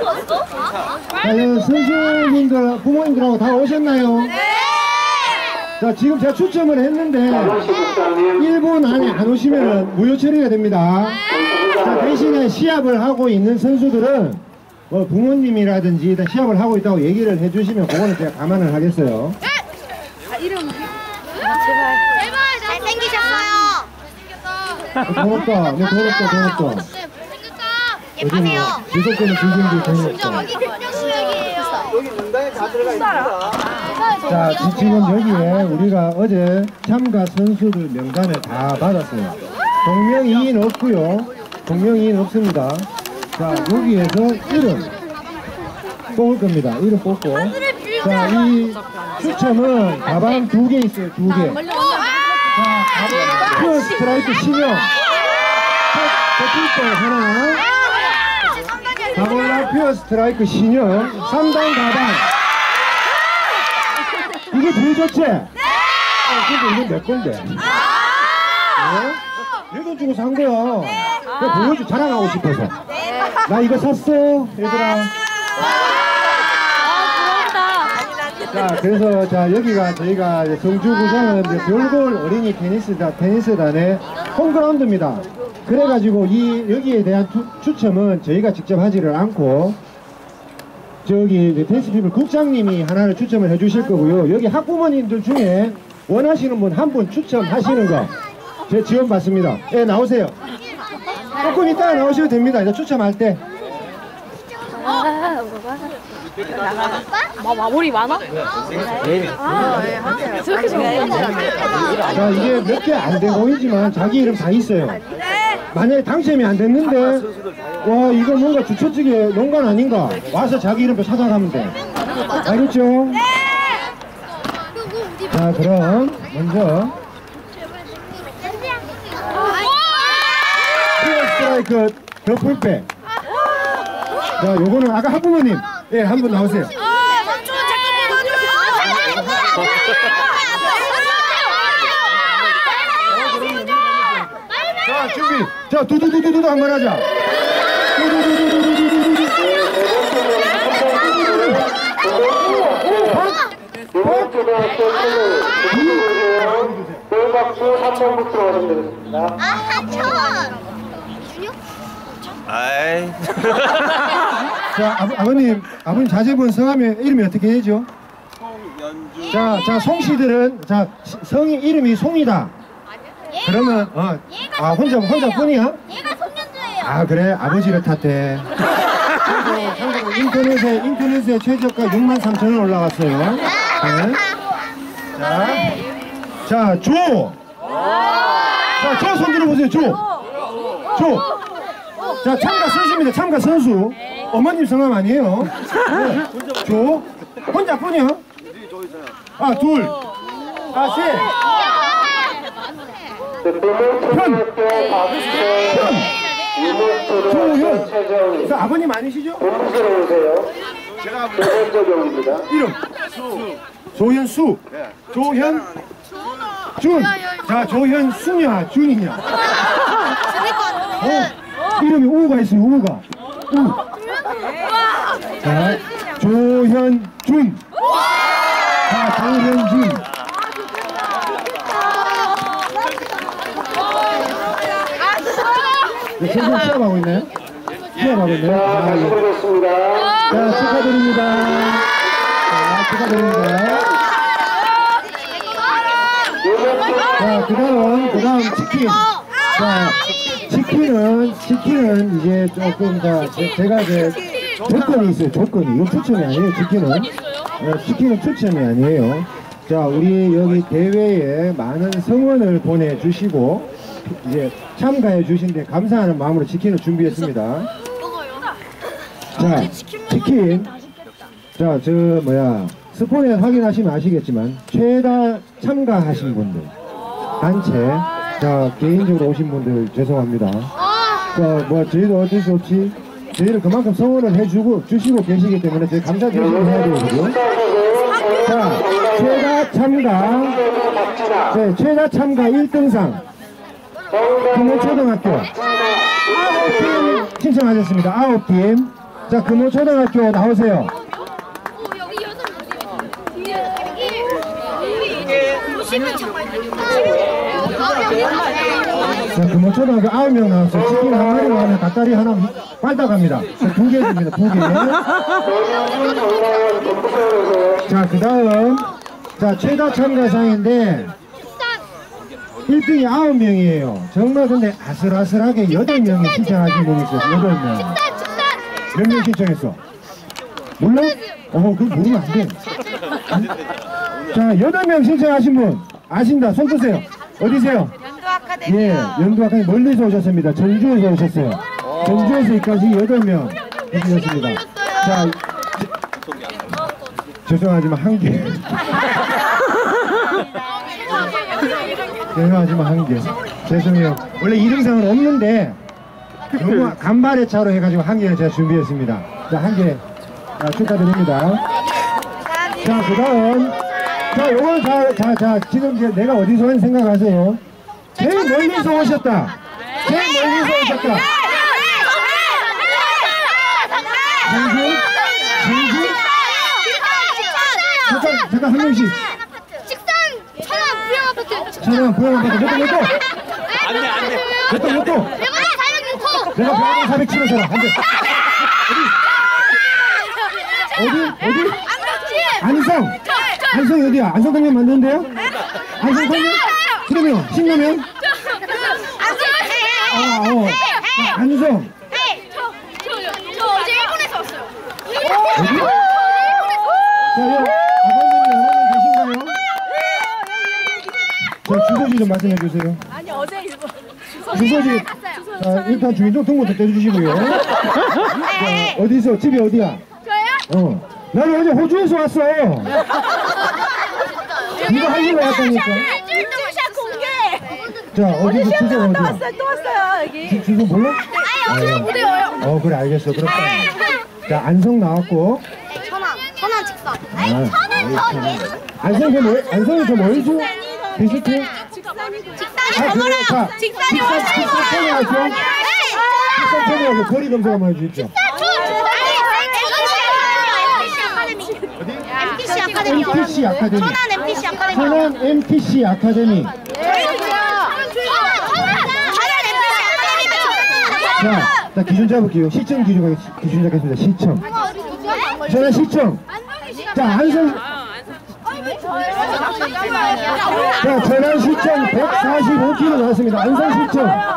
자, 선수님들, 부모님들하고 다 오셨나요? 네! 자, 지금 제가 추첨을 했는데 1분 안에 안 오시면 무효 처리가 됩니다. 자, 대신에 시합을 하고 있는 선수들은 뭐 부모님이라든지 일단 시합을 하고 있다고 얘기를 해주시면 그거는 제가 감안을 하겠어요. 이름 제발 잘생기셨어요. 더럽다. 네, 더럽다. 예쁘세요. 지속되는 불경기 더럽다. 여기 문단에 다 들어가 있습니다. 자, 지금 여기에 우리가 어제 참가 선수들 명단을 다 받았어요. 동명이인 없고요. 동명이인 없습니다. 자, 여기에서 이름 뽑을 겁니다. 이름 뽑고. 자, 이 추첨은 가방 2개 있어요. 2개. 자, 퓨어 스트라이크 신형. 첫 하나. 가볼라 퓨어 스트라이크 신형 3단 가방. 이게 제일 좋지? 네! 근데 이건 내 건데. 내 돈 주고 산 거야. 그거 보여줘, 자랑하고 싶어서. 나 이거 샀어, 얘들아. 자, 그래서 자, 여기가 저희가 성주구장은 별골 어린이 테니스단의 홈그라운드입니다. 그래가지고 여기에 대한 추첨은 저희가 직접 하지를 않고 저기 테니스피플 국장님이 하나를 추첨을 해주실 거고요. 여기 학부모님들 중에 원하시는 분 한 분 추첨하시는 거 제가 지원받습니다. 예, 나오세요. 조금 이따가 나오셔도 됩니다. 이제 추첨할 때. 마무리 많아? 저렇게 좋아요? 자, 이게 몇 개 안 돼 보이지만 자기 이름 다 있어요. 만약에 당첨이 안 됐는데 와, 이거 뭔가 주최 측에 농간 아닌가? 와서 자기 이름표 찾아가면 돼. 알겠죠? 자, 그럼 먼저 퓨어 스트라이크 더풀백. 자, 요거는 아까 학부모님, 예, 한 분 나오세요. 자, 준비. 자, 두두두두두 한번 하자. 아이. 자, 아버님 자제분 성함이 이름이 어떻게 되죠? 송연주. 자, 송씨들은 자, 성이 이름이 송이다. 그러면 혼자뿐이야? 얘가 손년주예요. 아, 그래, 아버지를 탓해. 인터넷에 최저가 63,000원 올라갔어요. 네. 자, 조. 자, 조 손 들어보세요. 조. 자, 참가 선수입니다. 참가 선수. 어머님 성함 아니에요. 네. 조. 혼자뿐이야? 아, 둘. 아, 셋. 조현. 자, 아버님 아니시죠? 본스러우세요. 제가 조현적용입니다. 이름. 조현수. 조현. 준. 자, 조현수냐, 준이냐. 이름이 우가 있어요, 우가. 자, 조현준. 자, 조현준. 네, 선수 시합하고 있나요? 시합하고 있나요? 아, 예. 자, 축하드립니다. 자, 축하드립니다. 자, 그 다음 치킨. 자, 치킨은 이제 조금 더 제가 이제 조건이 있어요. 조건이. 이건 추첨이 아니에요. 치킨은 추첨이 아니에요. 자, 우리 여기 대회에 많은 성원을 보내주시고 이제 참가해 주신데 감사하는 마음으로 치킨을 준비했습니다. 자, 치킨. 자, 스폰에 확인하시면 아시겠지만 최다 참가하신 분들 단체, 자, 개인적으로 오신 분들 죄송합니다. 저희도 어쩔 수 없이 저희를 그만큼 성원을 해주시고 계시기 때문에 저희 감사드리고 해야 되거든요. 자, 최다 참가 1등상 김해초등학교 9팀 신청하셨습니다. 9팀. 자, 금호초등학교 나오세요. 여기 6명. 자, 금호초등학교 9명 나왔어요. 치킨 한 마리 나오면 닭다리 하나 빨다 갑니다. 2개 줍니다. 2개. 자, 그 다음. 자, 최다 참가상인데 1등이 9명이에요. 정말 근데 아슬아슬하게 8명이 신청하신 분이 있어요. 8명. 몇 명 신청했어? 몰라? 그거 모르면 안 돼. 자, 8명 신청하신 분 아신다. 손 드세요. 어디세요? 예, 연두 아카데미 멀리서 오셨습니다. 전주에서 오셨어요. 전주에서 여기까지 8명 해주셨습니다. 자, 죄송하지만 한 개. 죄송하지만 한 개. 죄송해요. 원래 2등상은 없는데 너무 간발의 차로 해가지고 한 개를 제가 준비했습니다. 자, 한 개 축하드립니다. 자, 그 다음. 자, 요건 자, 지금 이제 내가 어디서 온 생각하세요? 제일 멀리서 오셨다. 제일 멀리서 오셨다. 전주? 잠깐 한 명씩. 식산 천안 부영아파트. 천안 부영아파트 몇 도? 몇 도? 내가 407호잖아. 안 돼. 어디? 안성 어디야? 안성탕면 만드는데요? 안성탕면? 그러면 신라면? 안성. 저 어제 일본에서 왔어요. 어디? 자, 아버님 계신가요? 자, 주소지 좀 말씀해 주세요. 아니 어제 일본 주소지. 자, 일단 주민등 등록부터 떼주시고요. 자, 어디서? 집이 어디야? 저요? 나는 어제 호주에서 왔어. 이거 하려고 왔다니까. 공개. 자, 어디서 주소가 어디야? 또 왔어요 여기. 주소 몰라? 못 외워요. 그래, 알겠어. 그렇다. 자, 안성 나왔고. 천안 직선. 안성이 더 멀죠? 비슷해? 직선이 더 멀어요. 직선이 천하죠? 직선 천하고 거리 검색 한번 해주십시오. MTC 아카데미. MTC 아카데미. 천안 MTC 아카데미. 천안 MTC 아카데미. 자, 기준 잡을게요. 시청 기준 잡겠습니다. 시청. 천안 시청. 자, 안성. 자, 천안 시청 145km 나왔습니다. 안성 시청.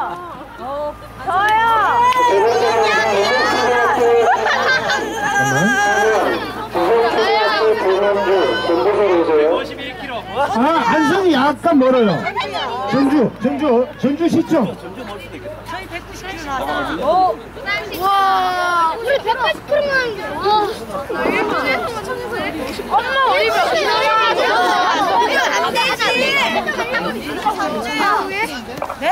안성이 약간 멀어요. 전주 시청. 저희 190km 나왔어요. 와, 우리 180kg만. 엄마 우리 몇 안 되지. 네?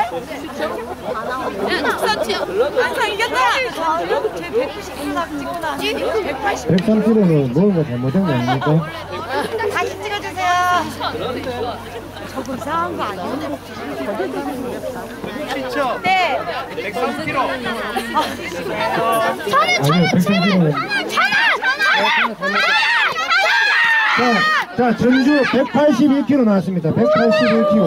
안성 이겼다. 제 190km 찍고 나왔지. 103km는 뭔가 잘못된 거 아닙니까? 다시 찍어주세요. 저거 이상한 거 아니에요? 네. 103kg. 아니요, 103km는. 자, 전주 181km 나왔습니다. 181km.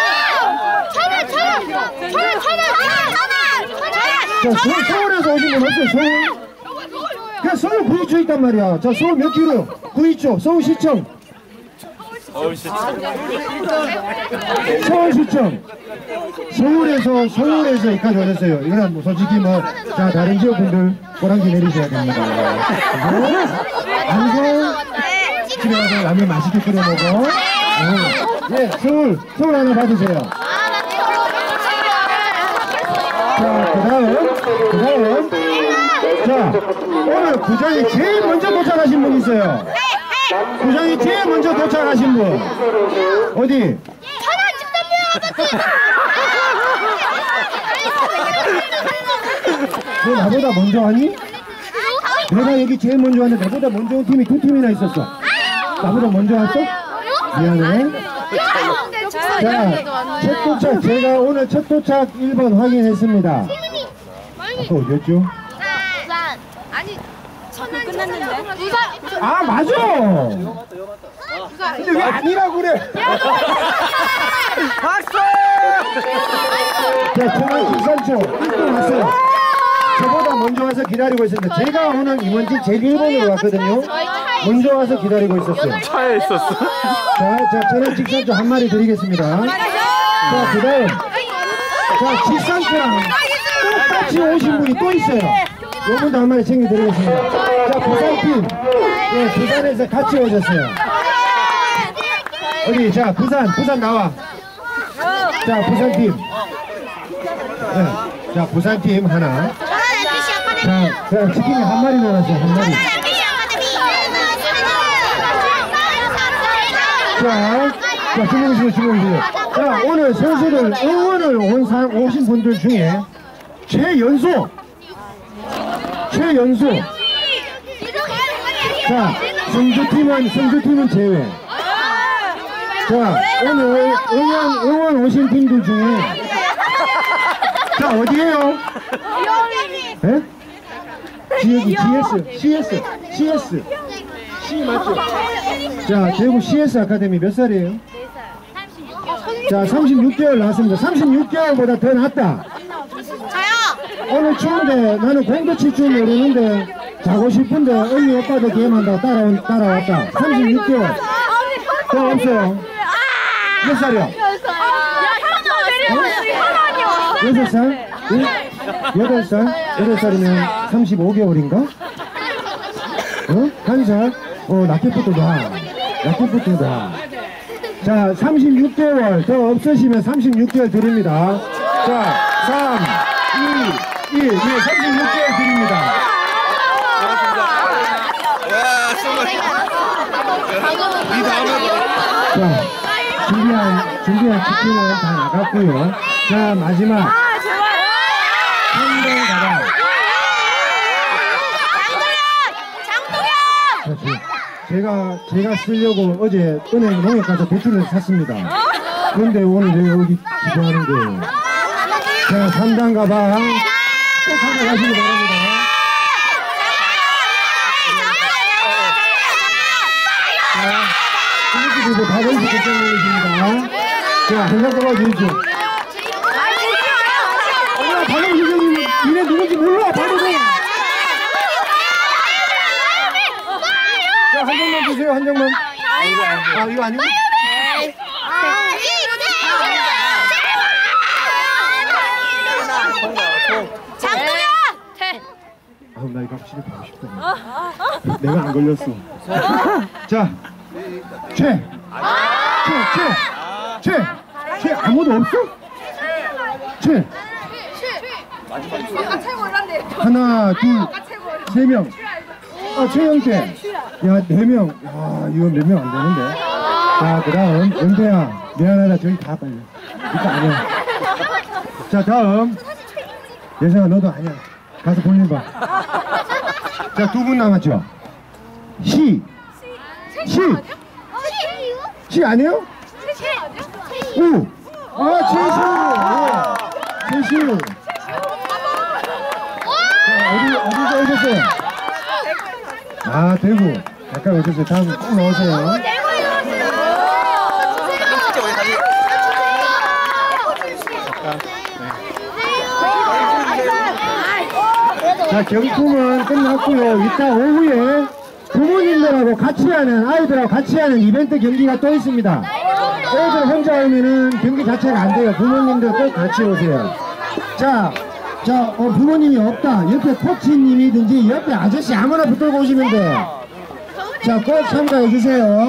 자, 서울에서 오신 분 없어요, 서울? 그냥 서울 구의초 있단 말이야. 자, 서울 몇 킬로? 구의초, 서울시청. 서울시청. 서울에서 여기까지 오셨어요. 이거는 뭐 솔직히 자, 다른 지역분들 꼬랑지 내리셔야 됩니다. 안성. 집에 가서 라면 맛있게 끓여 먹어. 네, 서울 하나 받으세요. 자, 그 다음. 자, 오늘 구장에 제일 먼저 도착하신 분 있어요. 구장에 제일 먼저 도착하신 분. 어디? 너 나보다 먼저 하니? 내가 여기 제일 먼저 왔는데 나보다 먼저 온 팀이 2팀이나 있었어. 나보다 먼저 왔어? 미안해. 자, 첫 도착, 제가 오늘 첫 도착 1번 확인했습니다. 아까 어디였죠? 끝났는데. 아, 맞아! 근데 왜 아니라고 그래? 박수! 자, 천안 직선초 1등 왔어요. 저보다 먼저 와서 기다리고 있습니다. 제가 오늘 임원진 제일 1번으로 왔거든요. 먼저 와서 기다리고 있었어요. 차에 있었어. 자, 천안 직선초 한 마리 드리겠습니다. 자, 그 다음. 자, 직선초랑 똑같이 오신 분이 또 있어요. 요분도 한 마리 챙겨드리겠습니다. 자, 부산팀. 네, 부산에서 같이 오셨어요. 어디, 자, 부산 나와. 자, 부산팀. 네, 자, 부산팀 하나. 자, 치킨이 한 마리 나왔어요, 한 마리. 자, 주목해주세요. 자, 오늘 선수들 응원을 오신 분들 중에 최연소. 자, 성주팀은 제외. 자, 오늘 응원 오신 팀들 중에 자, 어디에요? 예? 지역이 CS C 맞죠? 자, 대구 CS 아카데미 몇 살이에요? 자, 36개월 나왔습니다. 36개월보다 더 낫다. 오늘 추운데 나는 공도 칠 줄 모르는데 자고 싶은데 언니 오빠도 게임한다고 따라왔다. 36개월. 더 없어요. 몇 살이야? 6살? 8살? 8살이면 35개월인가? 어? 1살? 라켓부터 놔. 자, 36개월 더 없으시면 36개월 드립니다. 자, 3, 2, 1. 예, 36개월 드립니다. 자, 준비한 치킨은 다 나갔고요. 자, 마지막. 한번 가라. 제가 쓰려고 어제 은행 농협 가서 대출을 샀습니다. 그런데 오늘 왜 여기 기부하는 거예요? 자, 3단 가방 꼭 가져가시기 바랍니다. 자, 이렇게 박원식 국장님이십니다. 자, 한장 뽑아주십시오. 박원식 국장님, 니네 누군지 몰라, 박원식. 자, 한 장만 주세요, 한 장만. 아, 이거 아니고? 나 이거 확실히 보고 싶다. 내가 안 걸렸어. 자, 최 아무도 없어? 최 하나, 둘, 3명. 최영태. 야, 4명. 야, 이거 몇 명 안 되는데. 자, 그 다음 영태야, 미안하다. 저기 가 빨리. 이거 아니야. 자, 다음 예성아, 너도 아니야. 가서 볼일 봐. 자, 2분 남았죠? 시 아니에요? 우. 최시우. 자, 어디서 오셨어요? 아, 대구. 가까이 오셨어요. 다음 꼭 나오세요. 자, 경품은 끝났고요. 이따 오후에 부모님들하고 같이 하는, 아이들하고 같이 하는 이벤트 경기가 또 있습니다. 애들 혼자 오면은 경기 자체가 안 돼요. 부모님들 꼭 같이 오세요. 자, 부모님이 없다. 옆에 코치님이든지 옆에 아저씨 아무나 붙들고 오시면 돼요. 자, 꼭 참가해 주세요.